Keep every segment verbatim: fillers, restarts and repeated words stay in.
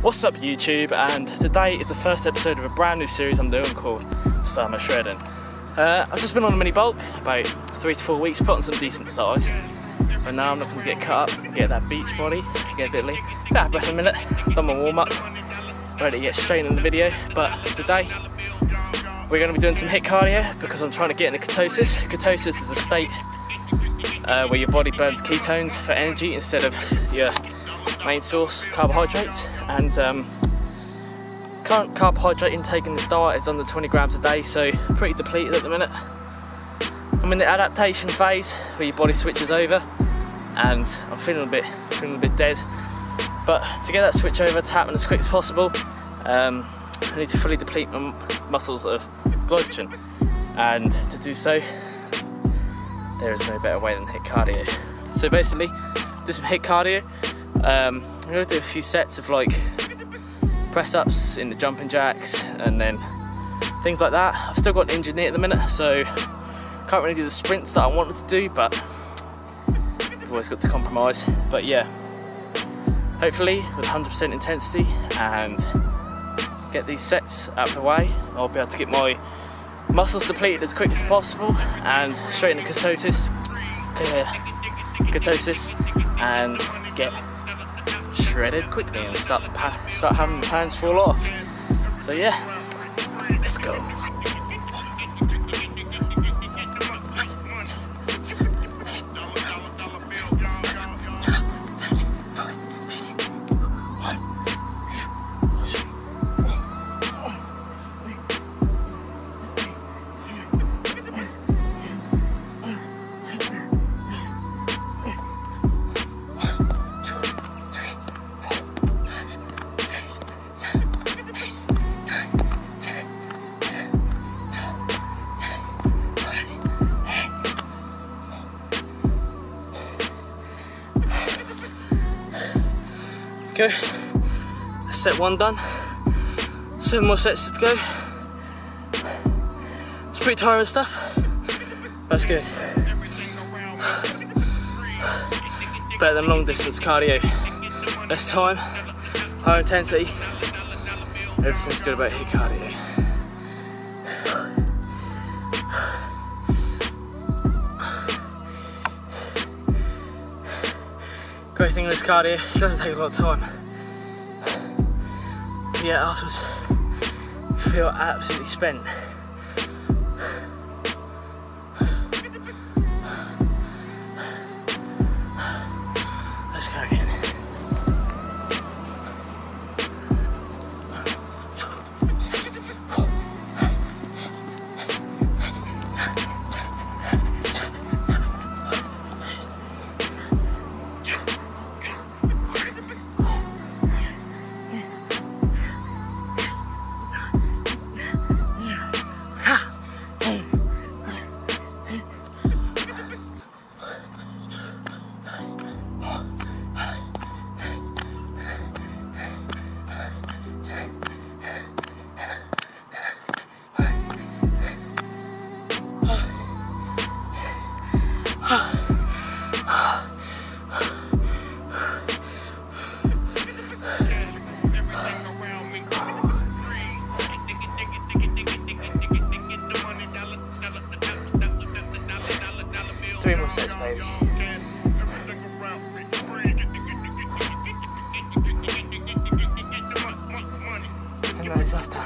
What's up YouTube, and today is the first episode of a brand new series I'm doing called Summer Shredding. Uh, I've just been on a mini bulk, about three to four weeks, put on some decent size, but now I'm looking to get cut up, get that beach body, get a bit lean, bit out of breath in a minute, done my warm up, ready to get straight in the video. But today we're going to be doing some HIIT cardio because I'm trying to get into ketosis. Ketosis is a state uh, where your body burns ketones for energy instead of your main source carbohydrates, and um, current carbohydrate intake in this diet is under twenty grams a day, so pretty depleted at the minute. I'm in the adaptation phase where your body switches over, and I'm feeling a bit feeling a bit dead, but to get that switch over to happen as quick as possible, um, I need to fully deplete my muscles of glycogen, and to do so there is no better way than HIIT cardio. So basically do some HIIT cardio. Um, I'm going to do a few sets of like press ups in the jumping jacks and then things like that. I've still got an injured knee at the minute, so can't really do the sprints that I wanted to do, but I've always got to compromise. But yeah, hopefully with one hundred percent intensity and get these sets out of the way, I'll be able to get my muscles depleted as quick as possible and straight into ketosis, ketosis and get shredded quickly and start start having the pants fall off. So yeah, let's go. Okay, set one done, seven more sets to go. It's pretty tiring stuff, that's good. Better than long distance cardio, less time, higher intensity, everything's good about HIIT cardio. Great thing with this cardio, it doesn't take a lot of time. But yeah, afterwards, you feel absolutely spent. Let's go again. Three more sets, baby. And that is us done.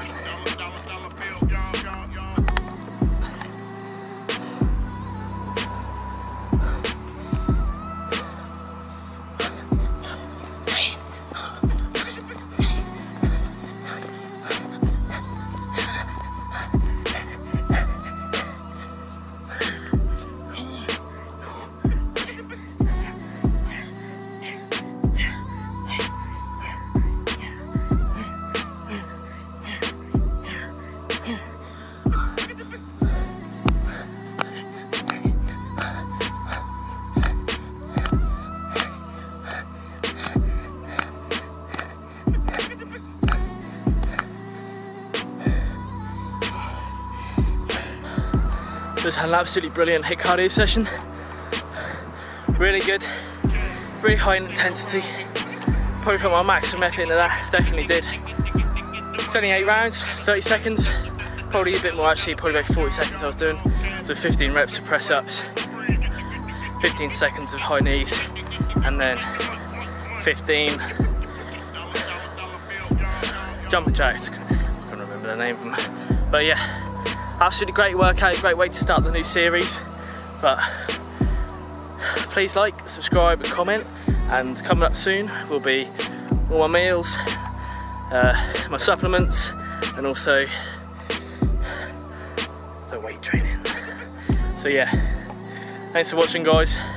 Just had an absolutely brilliant HIIT cardio session. Really good, really high in intensity, probably put my maximum effort into that, definitely did. It's only eight rounds, thirty seconds, probably a bit more actually, probably about forty seconds I was doing. So fifteen reps of press ups, fifteen seconds of high knees, and then fifteen jumping jacks. I can't remember the name of them. But yeah, absolutely great workout, great way to start the new series. But please like, subscribe and comment, and coming up soon will be all my meals, uh, my supplements, and also the weight training. So yeah, thanks for watching guys.